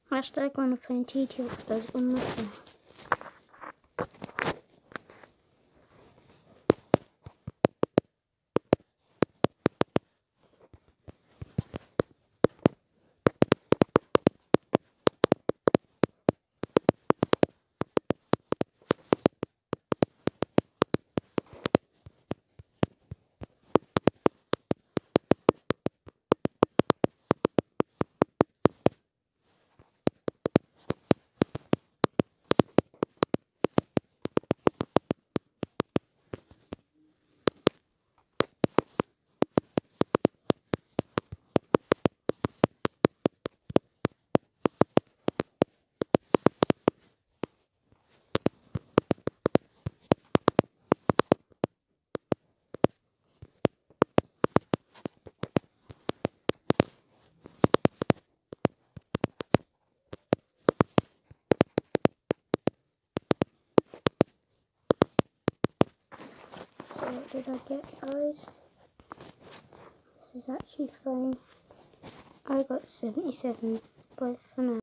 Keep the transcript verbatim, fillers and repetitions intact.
Hashtag wanna play Ttrockstars on my phone. So what did I get, guys? This is actually fine. I got seventy-seven, but for now.